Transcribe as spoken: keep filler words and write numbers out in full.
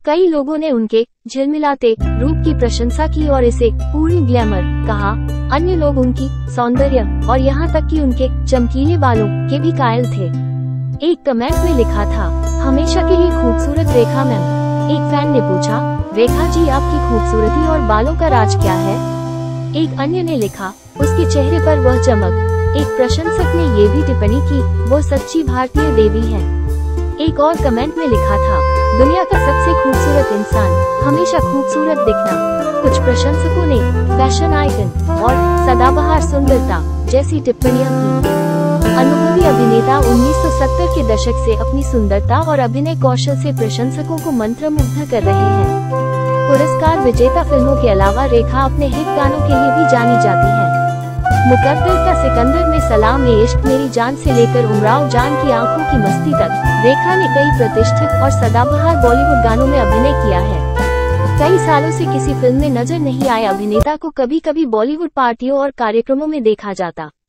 कई लोगों ने उनके झिलमिलाते रूप की प्रशंसा की और इसे पूर्ण ग्लैमर कहा। अन्य लोग उनकी सौंदर्य और यहाँ तक कि उनके चमकीले बालों के भी कायल थे। एक कमेंट में लिखा था, हमेशा के लिए खूबसूरत रेखा मैम। एक फैन ने पूछा, रेखा जी आपकी खूबसूरती और बालों का राज क्या है? एक अन्य ने लिखा, उसके चेहरे पर वह चमक। एक प्रशंसक ने ये भी टिप्पणी की, वो सच्ची भारतीय देवी है। एक और कमेंट में लिखा था, दुनिया का सबसे खूबसूरत इंसान, हमेशा खूबसूरत दिखना। कुछ प्रशंसकों ने फैशन आइकन और सदाबहार सुंदरता जैसी टिप्पणियां की। अनुभवी अभिनेता उन्नीस सौ सत्तर के दशक से अपनी सुंदरता और अभिनय कौशल से प्रशंसकों को मंत्रमुग्ध कर रहे हैं। पुरस्कार विजेता फिल्मों के अलावा रेखा अपने हिट गानों के लिए भी जानी जाती है। मुकद्दर का सिकंदर में सलाम ए इश्क मेरी जान से लेकर उमराव जान की आंखों की मस्ती तक रेखा ने कई प्रतिष्ठित और सदाबहार बॉलीवुड गानों में अभिनय किया है। कई सालों से किसी फिल्म में नजर नहीं आए अभिनेता को कभी कभी बॉलीवुड पार्टियों और कार्यक्रमों में देखा जाता।